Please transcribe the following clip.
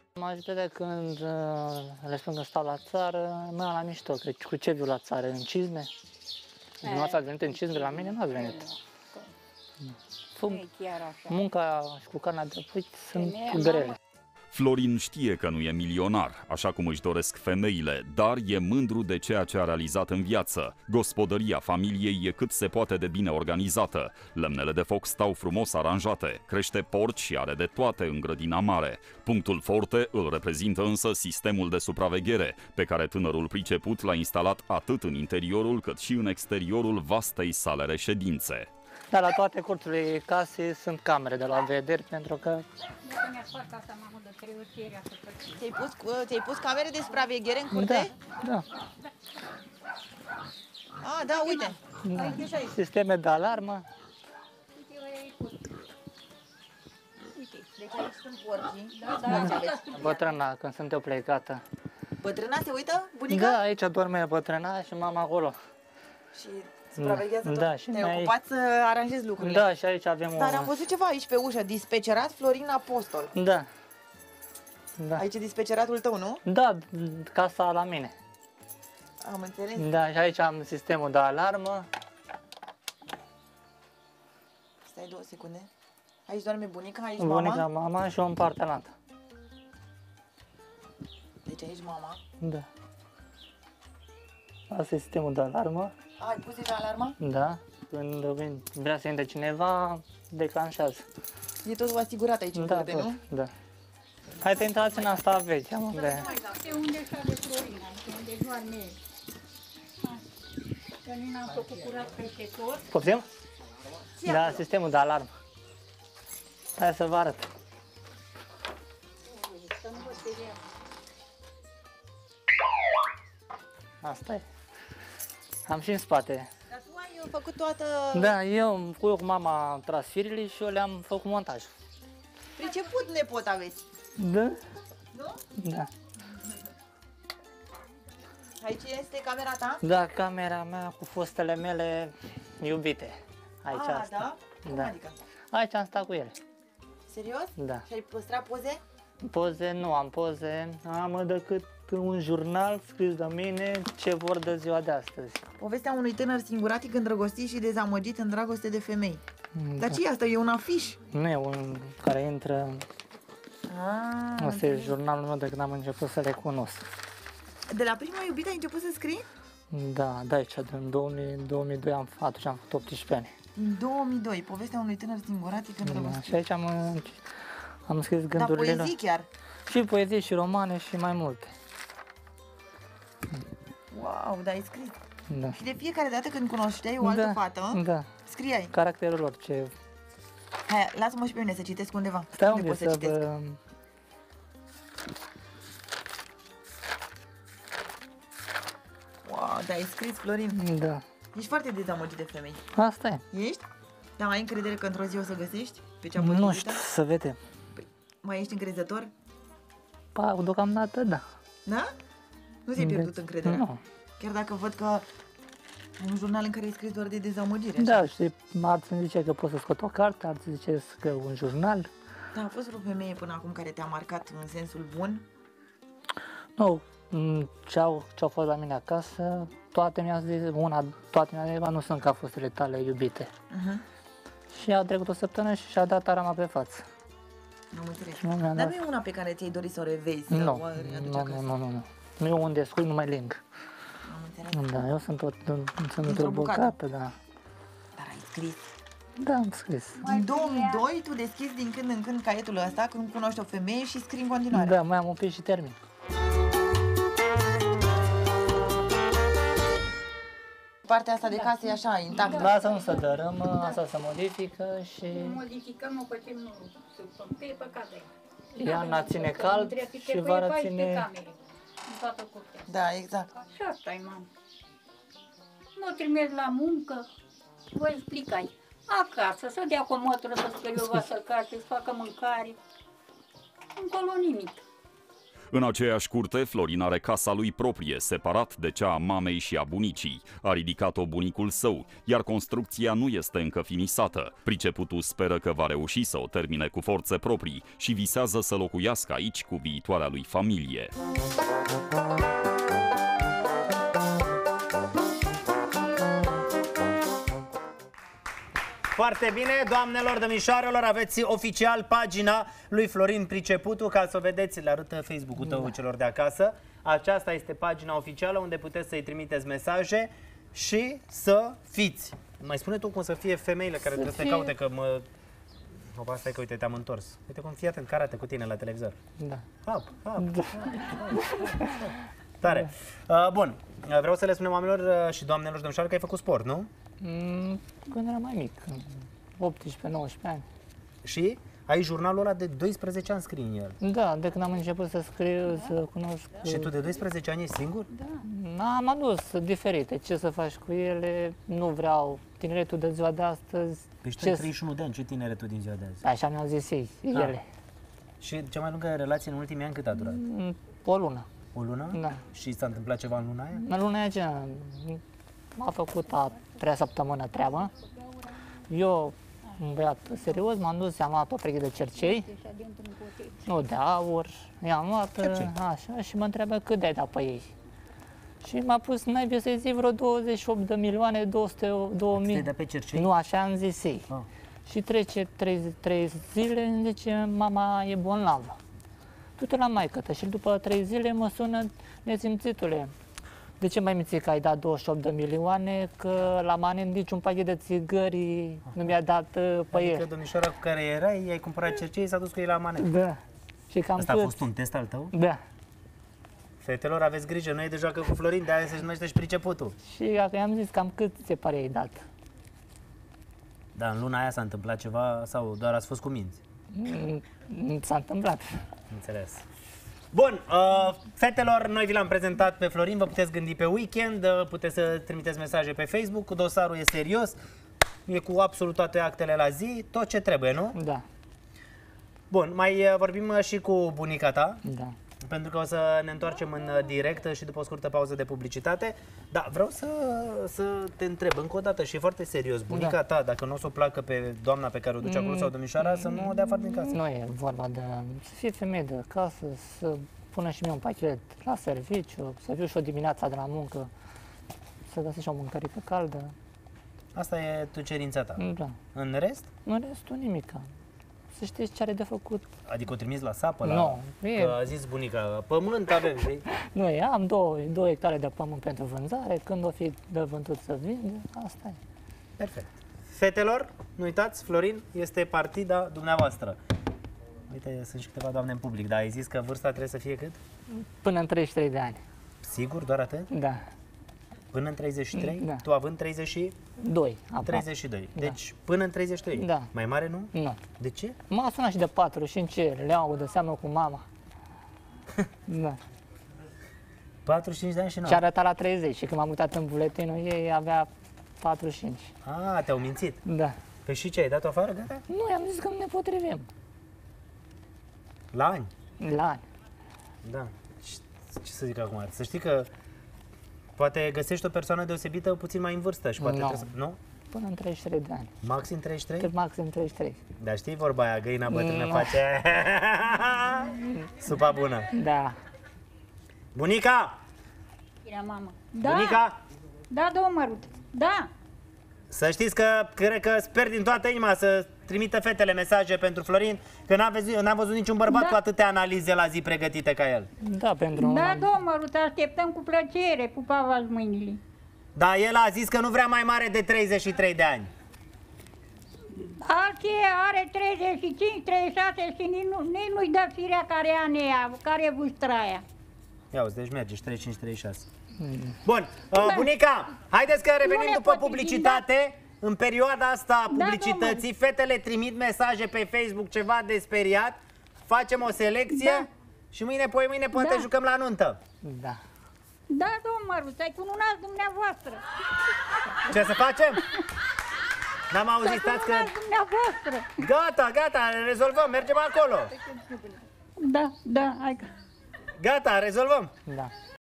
Majoritatea când le spun că stau la țară, mă ia la mișto, că cu ce viu la țară? În cizme? Dumneavoastră ați venit în cizme la mine? Nu ați venit. Munca și cu carnea de pui sunt grele. Florin știe că nu e milionar, așa cum își doresc femeile, dar e mândru de ceea ce a realizat în viață. Gospodăria familiei e cât se poate de bine organizată. Lemnele de foc stau frumos aranjate, crește porci și are de toate în grădina mare. Punctul forte îl reprezintă însă sistemul de supraveghere, pe care tânărul priceput l-a instalat atât în interiorul cât și în exteriorul vastei sale reședințe. Dar la toate curțurile casei sunt camere de la vederi, pentru că... Ți-ai pus camere de supraveghere în curte? Da. Ah, da, uite. Da. Sisteme de alarmă. Deci aici sunt porcii. Bătrâna, când sunt eu plecată. Bătrâna se uită? Bunica? Da, aici dorme bătrâna și mama acolo. Și supraveghează tot. Da, și Te-ai ocupat să aranjezi lucrurile. Da, și aici avem Dar am văzut ceva aici pe ușă, dispecerat Florin Apostol. Da. Aici e dispeceratul tău, nu? Da, casa la mine. Am înțeles. Da, și aici am sistemul de alarmă. Stai 2 secunde. Aici doarme bunica, aici Bunica, mama și o în partea altă. Deci aici mama. Da. Asta e sistemul de alarmă. Ai pus deja alarma? Da. Când vrea să intre cineva, declanșează. E totul asigurat aici în curte, nu? Da. Hai te intrați în asta veche, unde... De unde și de Florina, unde doarme el. Că nu n-am făcut curat peste tot. Poftim? Da, sistemul de alarmă. Hai să vă arăt. Să nu vă speriați. Asta e. Am și în spate. Dar tu ai făcut toată... Da, eu cu mama am tras firele și eu le-am făcut montaj. Priceput nepot aveți. Da? Nu? Da. Aici este camera ta? Da, camera mea cu fostele mele iubite. Aici asta. Da? Cum Da. adică? Aici am stat cu ele. Serios? Da. Și ai păstrat poze? Poze, nu am poze, am decât un jurnal scris de mine ce vor de ziua de astăzi. Povestea unui tânăr singuratic, îndrăgostit și dezamăgit în dragoste de femei. Da. Dar ce e asta? E un afiș? Nu e un care intră... Asta e jurnalul meu de când am început să le cunosc. De la prima iubită ai început să scrii? Da, da, aici, din 2002 atunci am făcut 18 ani. Din 2002, povestea unui tânăr singuratic îndrăgostit. Da, și aici am scris gândurile. Dar poezii chiar? Și poezii, și romane, și mai multe. Wow, dar ai scris. Da. Și de fiecare dată când cunoșteai o altă fată, da. scriai. Caracterul lor, ce... Hai, lasă-mă și pe mine să citesc undeva. Stai unde pot să citesc? Wow, dar ai scris, Florin. Da. Ești foarte dezamăgit de femei. Asta e. Ești? Dar ai încredere că într-o zi o să găsești pe cea Nu potrivită? știu, să vedem. Mai ești încrezător? Deocamdată, da. Da? Nu ți-ai pierdut încrederea? Nu. Chiar dacă văd că ai un jurnal în care ai scris doar de dezamăgire. Da, și alții îmi zice că pot să scot o carte, alții zice că un jurnal. Da, a fost vreo femeie până acum care te-a marcat în sensul bun? Nu, ce-au fost la mine acasă, toate mi-au zis, toate mi-au zis, nu sunt ca fostele tale iubite. Și a trecut o săptămână și și-a dat arama pe față. Am înțeles. Și nu mi-a Dar dat... nu e una pe care ți-ai dorit să o revezi, să Nu, o readuci acasă? nu. Nu e unde scui, nu mai ling. Am înțeles. Da, eu sunt Dintr-o bucată, da. Dar ai scris. Da, am scris. În 2002 tu deschizi din când în când caietul ăsta când cunoști o femeie și scrii în continuare. Da, mai am un pic și termin. Partea asta de casă e așa, intactă. Da, asta nu se dărâmă, asta se modifică și... Modificăm, o facem, nu că e păcată. Iarna ține cald și vara ține... În toată curtea. Da, exact. Și asta e, mamă. Nu trimis la muncă, vă explicai. Acasă, să dea cu o mătură, să scări o vasă carte, să facă mâncare. Încolo nimic. În aceeași curte, Florin are casa lui proprie, separat de cea a mamei și a bunicii. A ridicat-o bunicul său, iar construcția nu este încă finisată. Priceputul speră că va reuși să o termine cu forțe proprii și visează să locuiască aici cu viitoarea lui familie. Foarte bine, doamnelor, domnișoarelor, aveți oficial pagina lui Florin Priceputu, ca să o vedeți, le arătă Facebook-ul tău celor de acasă. Aceasta este pagina oficială unde puteți să-i trimiteți mesaje și să fiți. Mai spune tu cum să fie femeile care trebuie să te caute, că mă... Opa, stai că uite, te-am întors. Uite cum fii atent, karate cu tine la televizor. Da. Tare. Bun, vreau să le spunem oamenilor și doamnelor și domnișoarelor că ai făcut sport, nu? Când eram mai mic, 18-19 ani. Și ai jurnalul ăla de 12 ani, scrii în el. Da, de când am început să scriu, să cunosc... Și tu de 12 ani ești singur? Da. Am adus diferite, ce să faci cu ele, nu vreau tineretul de ziua de astăzi. Păi tu ai 31 de ani, ce tineretul din ziua de azi? Așa mi-au zis ei, ele. Și cea mai lungă relație în ultimii ani cât a durat? O lună. O lună? Da. Și s-a întâmplat ceva în luna aia? În luna aia m-a făcut a 3-a săptămână treabă. Eu, un băiat serios, m-am dus, i-am luat o pereche de cercei, nu de aur, i-am luat așa și mă întreabă cât de-ai dat pe ei. Și m-a pus naibii să-i zic vreo 28 de milioane 202 mii. De pe cercei? Nu, așa am zis ei. Și trece 3 zile, îmi zice, mama e bolnavă. Du-te la maică-ta și după 3 zile mă sună, nesimțitule. De ce mai minți că ai dat 28 de milioane, că la mane nici un pachet de țigări nu mi-a dat pe el. Adică domnișoara cu care erai, i-ai cumpărat cercei, s-a dus cu ei la mane. Da. Și cam Asta a fost un test al tău? Da. Fetelor, aveți grijă, nu e de joacă cu Florin, de aia se numește și Priceputul. Și i-am zis cam cât se pare ai dat. Da, în luna aia s-a întâmplat ceva sau doar ați fost cu minți? S-a întâmplat. Înțeles. Bun, fetelor, noi vi l-am prezentat pe Florin, vă puteți gândi pe weekend, puteți să trimiteți mesaje pe Facebook, dosarul e serios, e cu absolut toate actele la zi, tot ce trebuie, nu? Da. Bun, mai vorbim și cu bunica ta, Da. pentru că o să ne întoarcem în direct și după o scurtă pauză de publicitate, dar vreau să te întreb încă o dată și e foarte serios, bunica ta, dacă nu o să o placă pe doamna pe care o duce acolo sau domnișoara, să nu o dea afară din casă. Nu e vorba de să fie femeie de casă, să pună și mie un pachet la serviciu, să fiu și o dimineața de la muncă, să găsesc și o mâncărică caldă. Asta e tu cerința ta. Da. În rest? În restul nimica. Să știți ce are de făcut. Adică o trimis la sapă? Nu. Că a zis bunica, pământ avem, știi? Nu e, am 2 hectare de pământ pentru vânzare, când o fi de vândut să vinde, asta e. Perfect. Fetelor, nu uitați, Florin este partida dumneavoastră. Uite, sunt și câteva doamne în public, dar ai zis că vârsta trebuie să fie cât? Până în 33 de ani. Sigur, doar atât? Da. Până în 33? Da. Tu având 32? 32. Da. Deci până în 33? Da. Mai mare nu? Nu. De ce? M-a sunat și de 45 le au de seamă cu mama. Da. 45 de ani și nu. Și arăta la 30 și când m-am uitat în buletinul ei avea 45. Ah, te-au mințit. Da. Păi și ce, ai dat-o afară, gata? Nu, i-am zis că nu ne potrivim. La ani? La ani. Da. Ce să zic acum? Să știi că poate găsești o persoană deosebită puțin mai în vârstă și poate Nu. trebuie să... Nu? Până în 33 de ani. Maxim 33? Cât maxim 33. Dar știi vorba aia, găina bătrână face supa bună. Da. Bunica! Era mama. Da, Bunica! da, două mărut. Da. Să știți că cred că sper din toată inima să trimită fetele mesaje pentru Florin, că n-am văzut niciun bărbat cu atâtea analize la zi pregătite ca el. Da, pentru... Da, două mărut, așteptăm cu plăcere, pupava-ți mâinile. Dar el a zis că nu vrea mai mare de 33 de ani. Alții are 35, 36 și nici nu-i dă firea care are nea, care e vârstra aia. Ia uzi, deci merge, 35-36. Bun, bunica, haideți că revenim după publicitate. În perioada asta a publicității, fetele trimit mesaje pe Facebook, ceva de speriat, facem o selecție și mâine, poimâine, poate jucăm la nuntă. Da. Da, domnul Măruț, ai cununat dumneavoastră. Ce să facem? N-am auzit, stați că... dumneavoastră. Gata, gata, rezolvăm, mergem acolo. Da, da, hai că... Gata, rezolvăm. Da.